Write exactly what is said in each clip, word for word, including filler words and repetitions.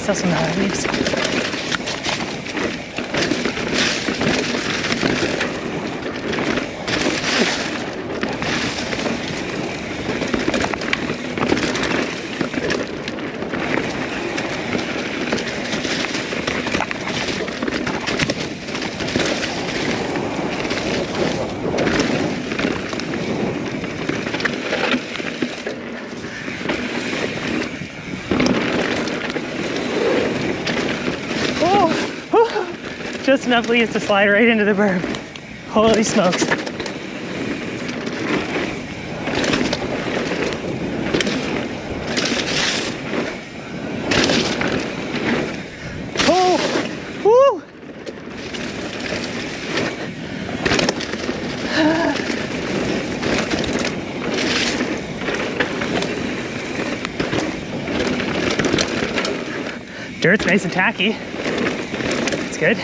still some uh, leaves. Just enough leaves to slide right into the berm. Holy smokes. Oh, woo! Dirt's nice and tacky. That's good.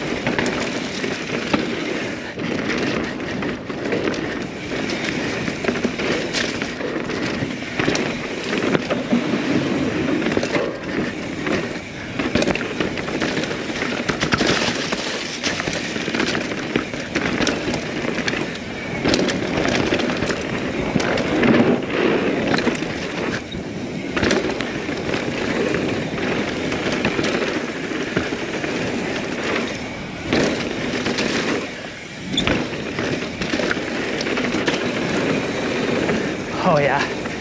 Oh yeah.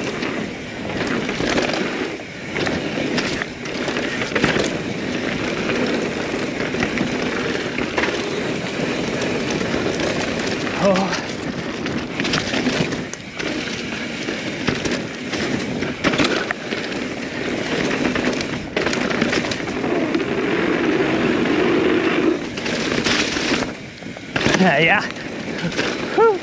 Oh. Uh, yeah. Whew.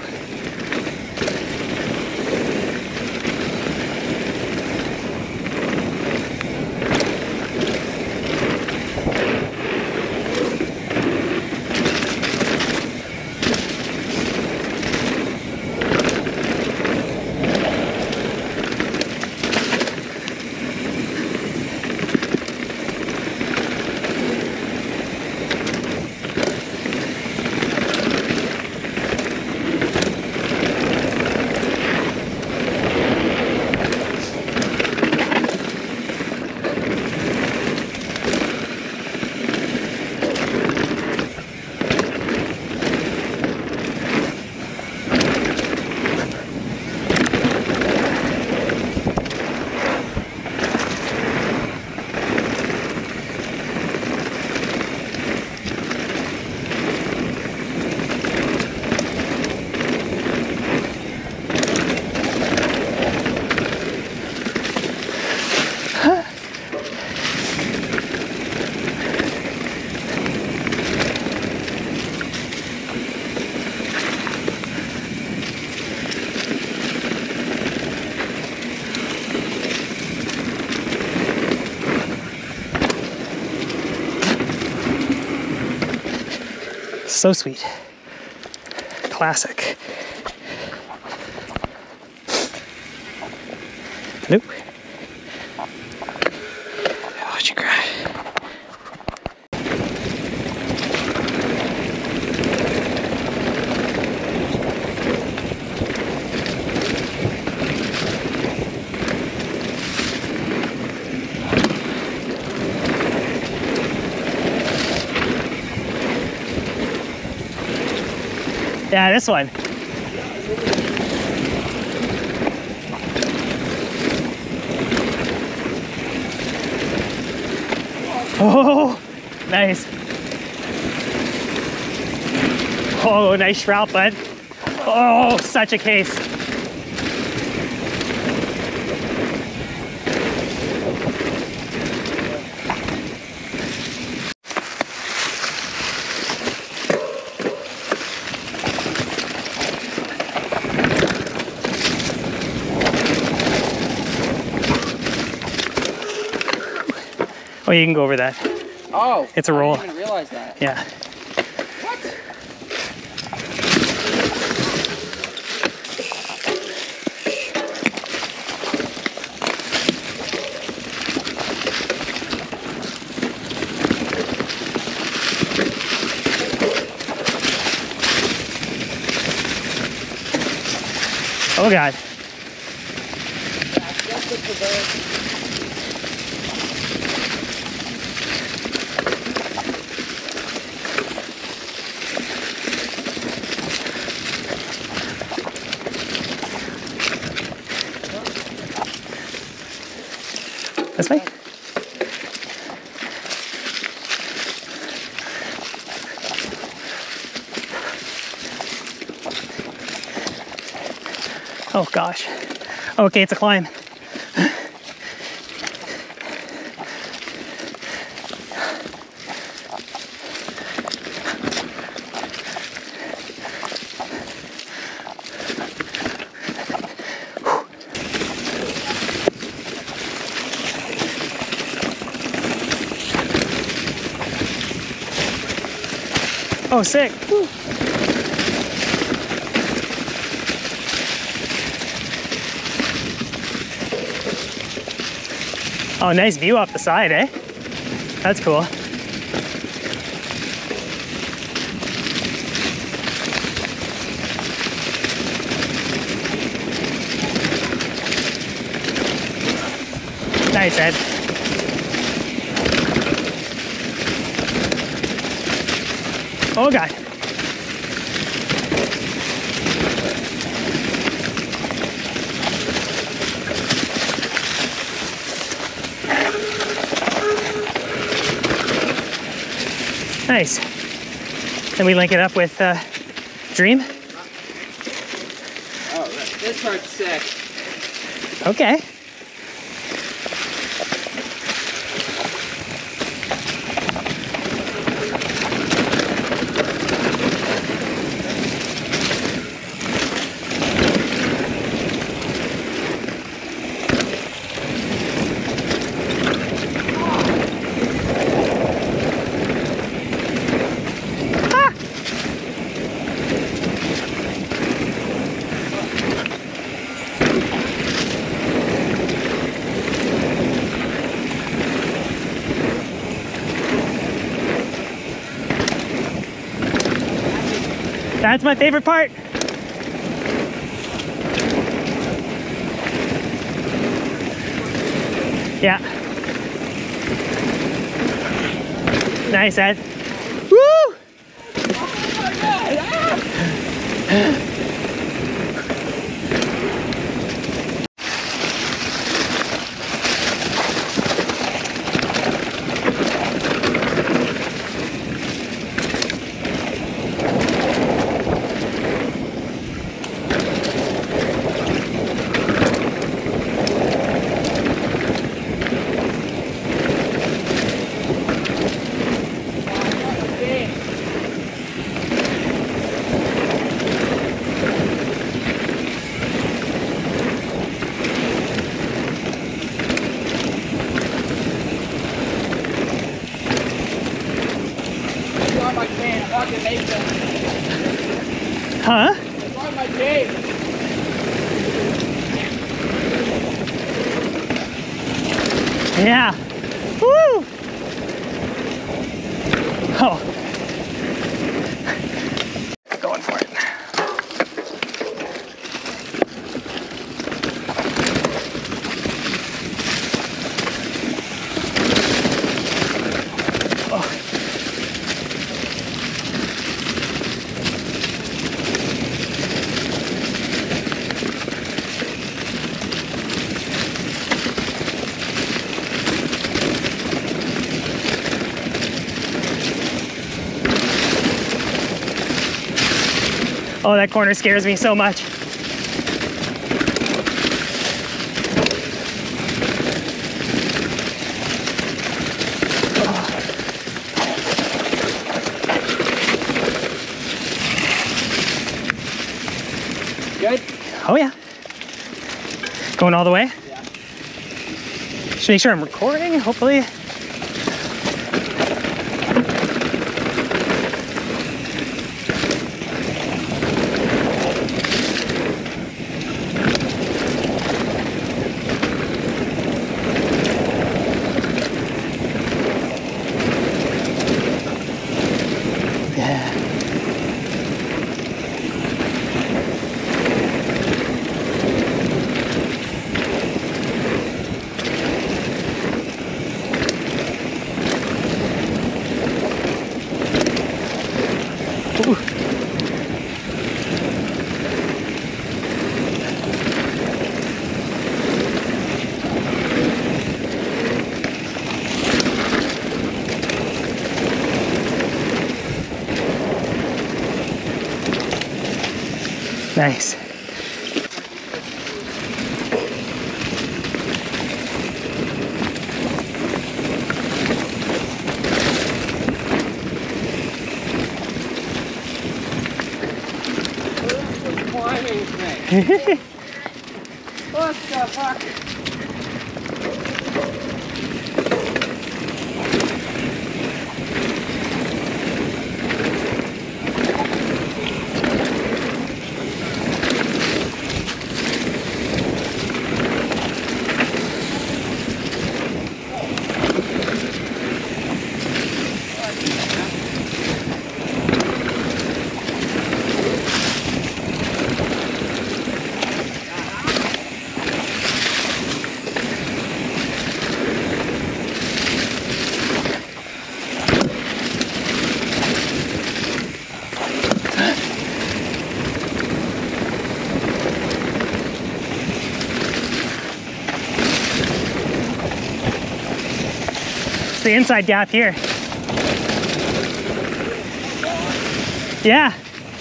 So sweet. Classic. Nope. Watch you cry. Yeah, this one. Oh, nice. Oh, nice trout, bud. Oh, such a case. Oh, you can go over that. Oh, it's a roll. I didn't even realize that. Yeah. What? Oh God. Just the traverse. This way? Oh gosh. Okay, it's a climb. Oh, sick. Woo. Oh, nice view off the side, eh? That's cool. Nice, Ed. Oh God. Nice. Then we link it up with uh, Dream. Oh, right. This part's sick. Okay. That's my favorite part. Yeah. Nice, Ed. Woo! Oh my God! Ah! Huh? It's on my cave. Yeah. Woo! Oh. Going for it. Oh. Oh, that corner scares me so much. Good? Oh yeah. Going all the way? Yeah. Just make sure I'm recording, hopefully. Nice. Climbing thing. What the fuck? It's the inside gap here. Yeah.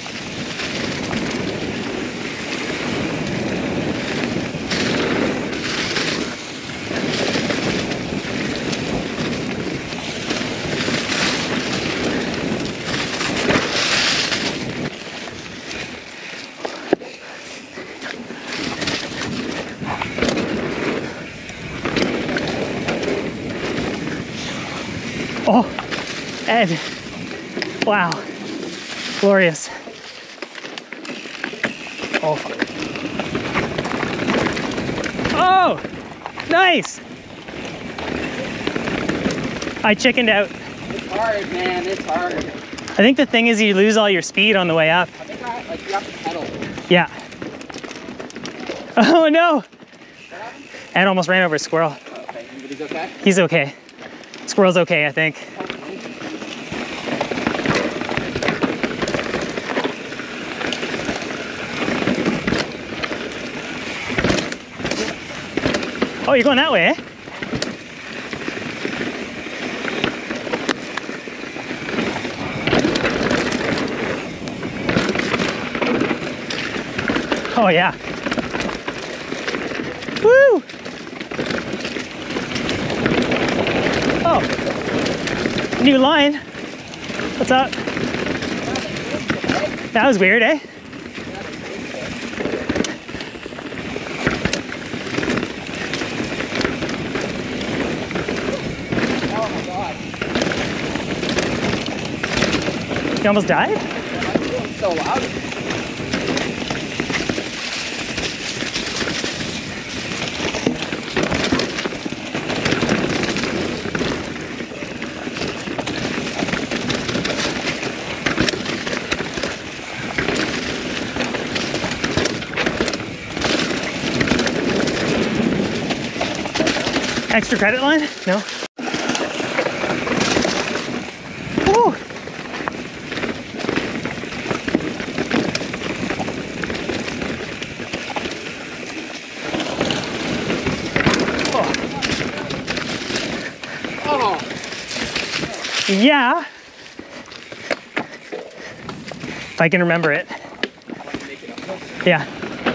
Oh, Ed. Wow. Glorious. Oh, fuck. Oh, nice. I chickened out. It's hard, man. It's hard. I think the thing is you lose all your speed on the way up. I think I, like, you have to pedal. Yeah. Oh, no. Ed almost ran over a squirrel. Oh, okay. But he's okay? He's okay. Squirrel's okay, I think. Oh, you're going that way, eh? Oh, yeah. Woo! Oh, new line. What's up? That was weird, eh? Oh my god. You almost died? It's so loud. Extra credit line? No. Woo! Oh. Oh. Yeah. If I can remember it. Yeah.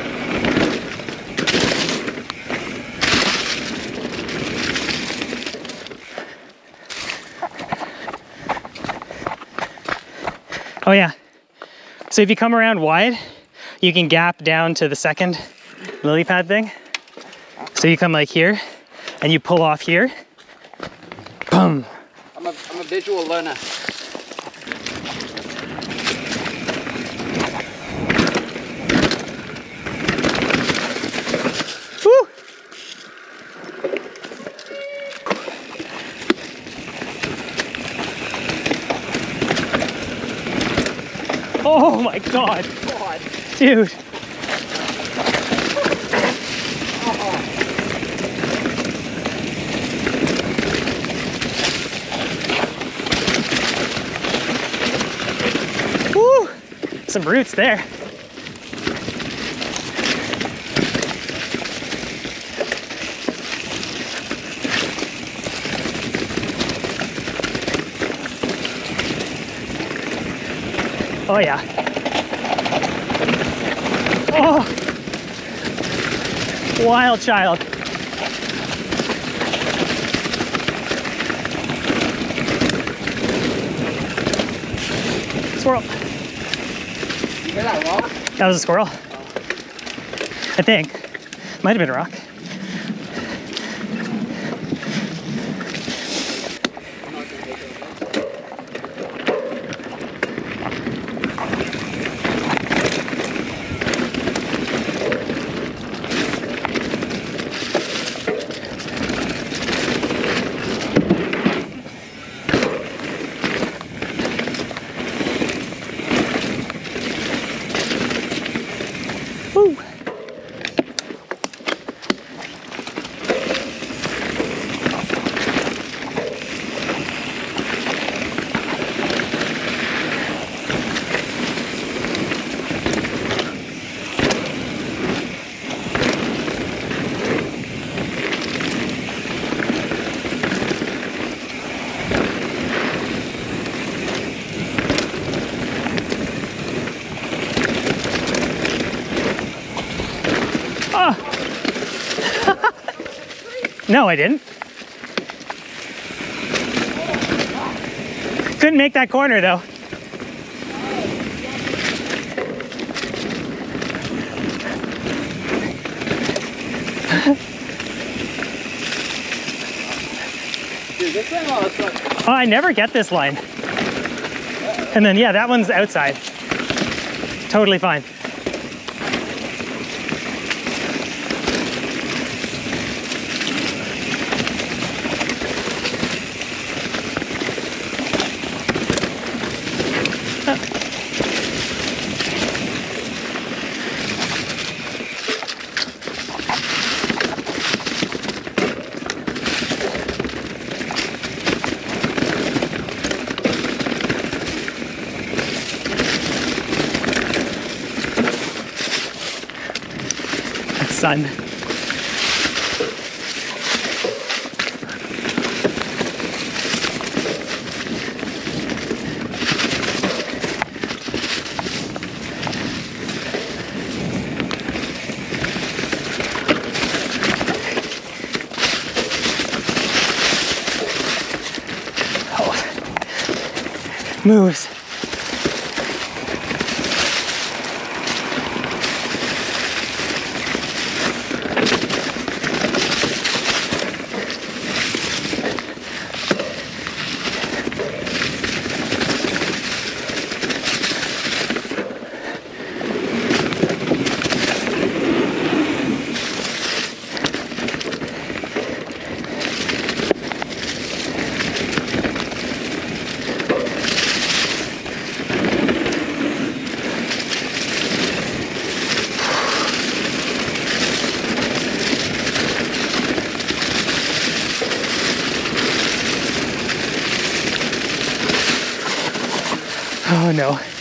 Oh yeah. So if you come around wide, you can gap down to the second lily pad thing. So you come like here and you pull off here. Boom. I'm a, I'm a visual learner. Woo! Oh my god. God. Dude. Woo! Some roots there. Oh yeah. Oh! Wild child. Squirrel. You hear that rock? That was a squirrel. I think. Might have been a rock. Woo! No, I didn't. Couldn't make that corner though. Dude, this thing all looks like... Oh, I never get this line. And then, yeah, that one's outside. Totally fine. Sun. Oh. Moves. Oh no.